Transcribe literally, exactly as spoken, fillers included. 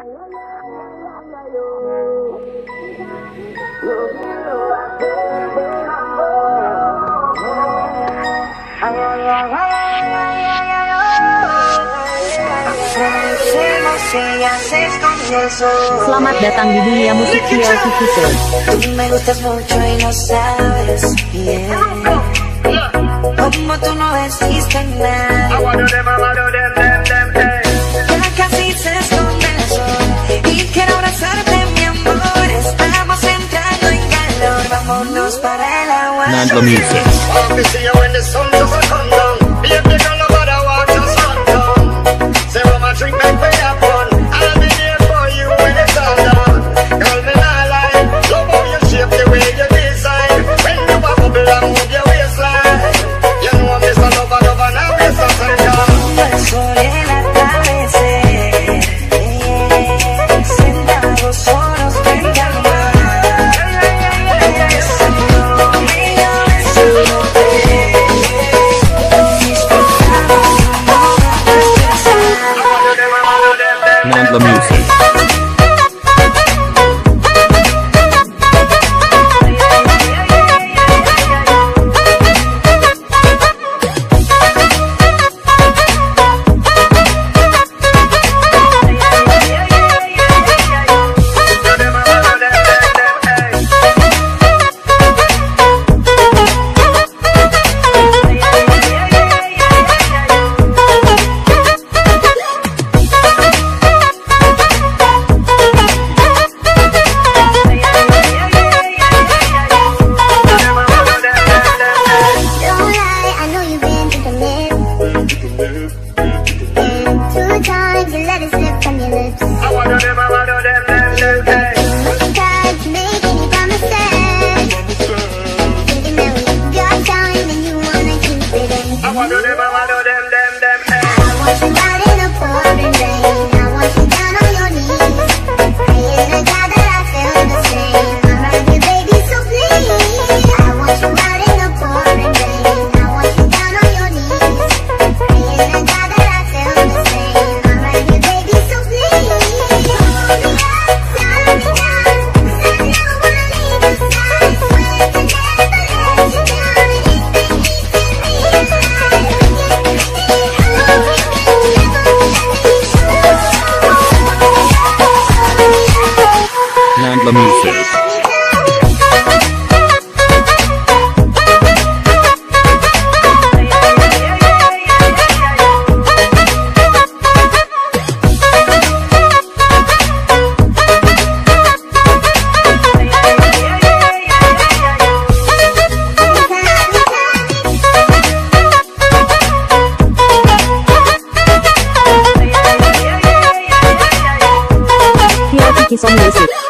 Selamat datang di dunia musik Real T V Show. Tú me gustas mucho y lo sabes, yeah. Como tú no existe nada. Ya casi se esconde el sol y quiero abrazarte, mi amor. Estamos entrando en calor, vámonos para el agua. Nandla Music. Nandla Music. Nandla Music. Real T V Show Music.